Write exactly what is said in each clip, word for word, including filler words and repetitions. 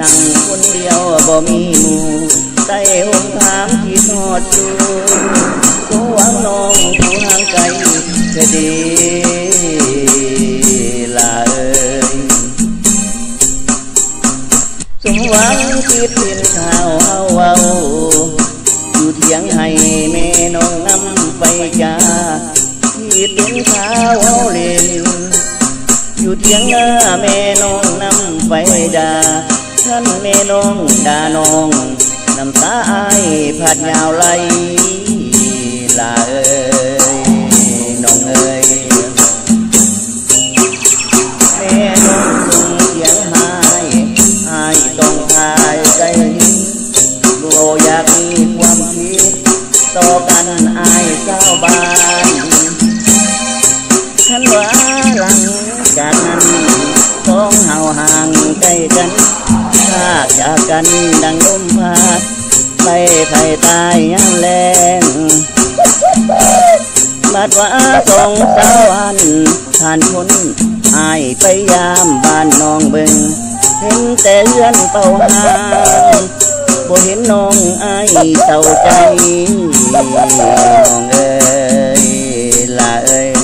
นั่งคนเดียวบ่มีหมู่ใต้ห่มผ้าที่ทอดจูผู้หวังน้องผู้ห่างไกลแค่ดีลาเอ่ยสมหวังคิดเป็นข่าวเฮาเว้าอยู่เถียงให้แม่น้องนำไปจ้าคิดเป็นข่าวเฮาเล่นอยู่เถียงหน้าแม่น้องนำไปด่าท่านแม่น้องด่าน้องน้ำตาอ้ายพัดยาวไหลลาเอ่ยน้องเอ่ยแม่น้องส่งเสียงหายอ้ายต้องพายใจโลอยากมีความคิดต่อกันอ้ายเจ้าบ้านฉันว่าหลังจากนั้นต้องเห่าห่างใกล้กันถ้าจากกันดังลมพัดไปไผ่ตายยังแรงบัดว่าสองสาววันผ่านพ้นอายไปยามบ้านน้องเบิ่งเห็นแต่เลื่อนเป่าหางบ่เห็นน้องอายเศร้าใจน้องเอ้ยลาเอ้ย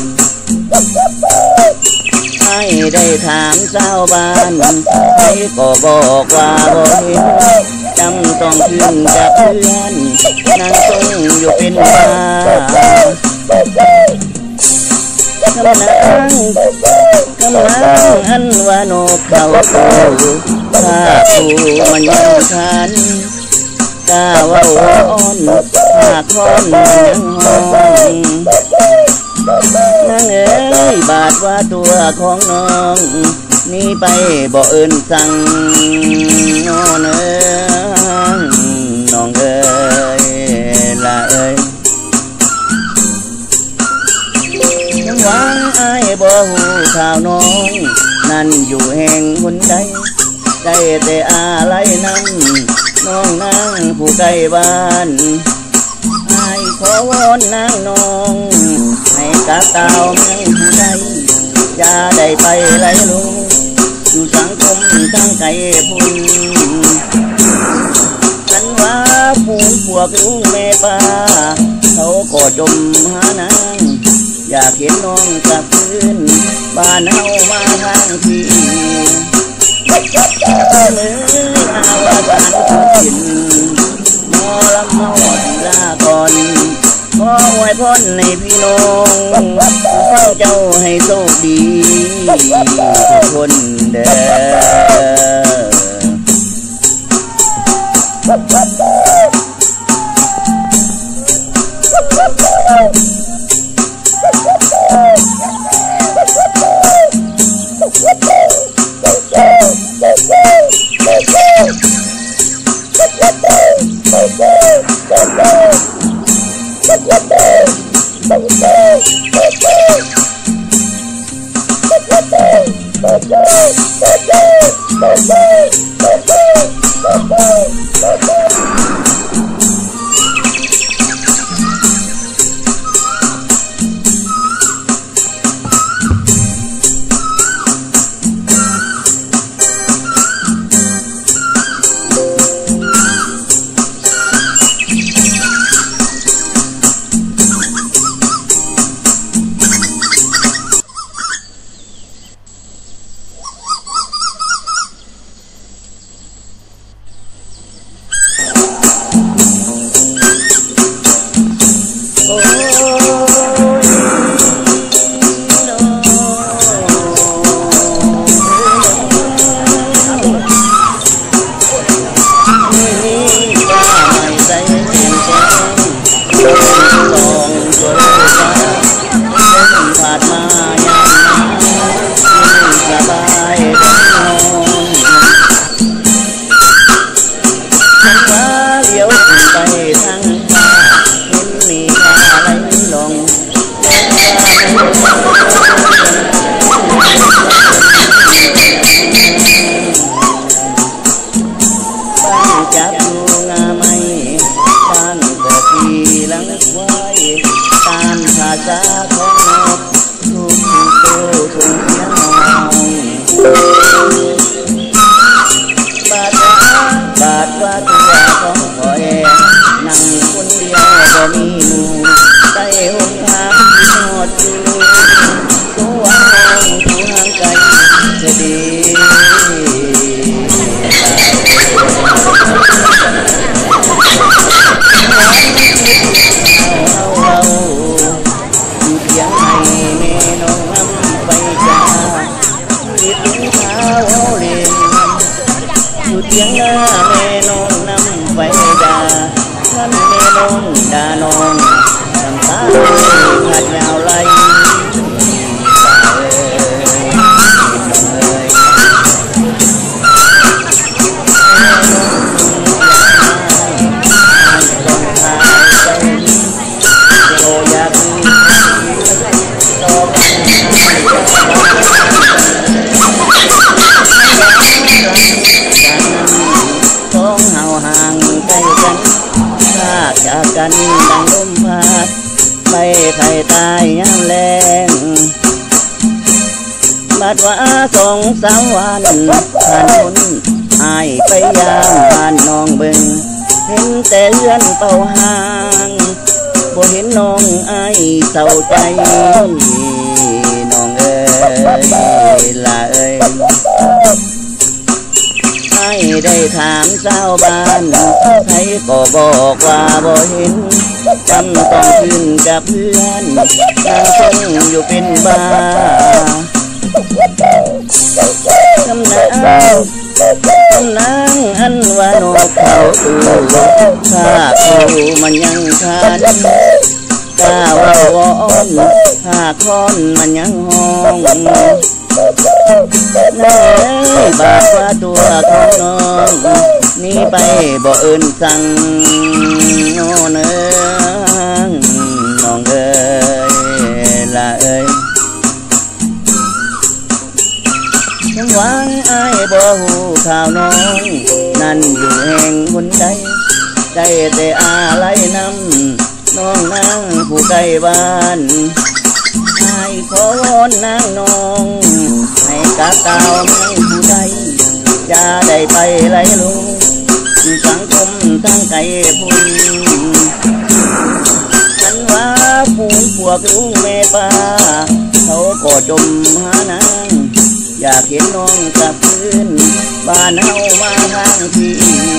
ให้ได้ถามชาวบ้านให้ก็บอกว่าบ่เห็นจำต้องขึ้นกับเพื่อนนั่งทรงอยู่เป็นบ้ากำลังกำลังอันว่านกเขาโตถ้าผู้มันยังคันกาว่าอ่อนหากคอนยังห้องนางเอ๋ยบาดว่าตัวของน้องนี่ไปบ่เอิ้นสั่งน้องเอ๋ยน้องเอ๋ยละเอ๋ยยังหวังอายบ่หูข่าวน้องนั่นอยู่แห่งคนใดได้แต่อะไรนั้นน้องนางผู้ใกล้บ้านอายขอวอนนางน้องให้กะเก่าไม่ผู้ใดอย่าได้ไปไหลลงอยู่สังคมทั้งไก่พุ่นฉันว่าผู้พวกลุงแม่ป้าเขาก็จมหานางอยากเห็นน้องกลับคืนบ้านเฮามาทางที่มืออาวสานทุกถิ่นมอลำเมาลาก่อนขออวยพรในพี่น้องเข้าเจ้าให้โชคดีทุกคนเด้อพัดยาวไหลจากกันดังลมพัดไปไผ่ตายยามแรงบัดว่าสองสามวันผ่านพ้นอายไปยามบ้านน้องเบิ่งเห็นแต่เลื่อนเป่าห่างบ่เห็นน้องอายเศร้าใจน้องเอ้ยละเอ้ยได้ถามชาวบ้านใครก็บอกว่าบ่เห็นจำต้องขึ้นกับเพื่อนนางคงอยู่เป็นบ้ากำนางกำนางอันว่านกเขาตูถ้าคูมันยังคันกล้าว่าวอนถ้าคอนมันยังห้องน้อยบากว่าตัวของน้องนี่ไปบ่เอิ้นสั่งโน่เนื้อน้องเอ้ยละเอ้ยยังหวังอายบ่หูข่าวน้องนั่นอยู่แห่งคนใดใจแต่อะไรนำน้องนางผู้ใกล้บ้านให้ขอวอนนางน้องให้กะเก่าให้ผู้ใดอย่าได้ไปไหลลงสังคมทั้งไก่พุ่นฉันว่าผู้พวกลุงแม่ป้าเขาก็จมหานางอยากเห็นน้องกลับคืนบ้านเฮามาทางที่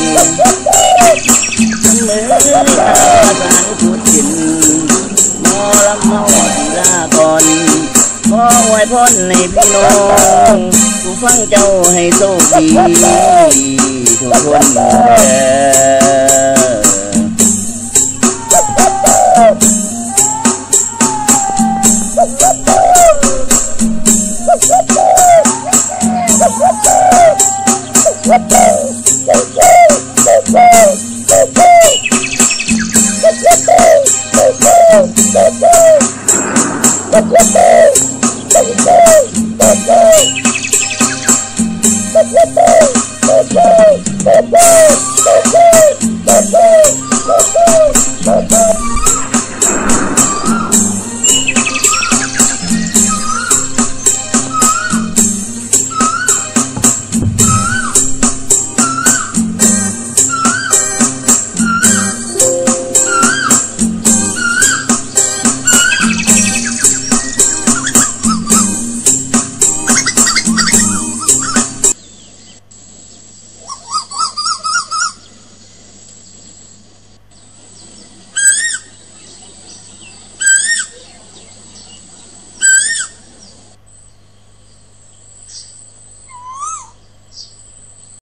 เมื่ออาสารขุดดินมอลำเมาทีลาก่อนขออวยพรในพี่น้องผู้ฟังเจ้าให้โชคดีทุกคนเด้อ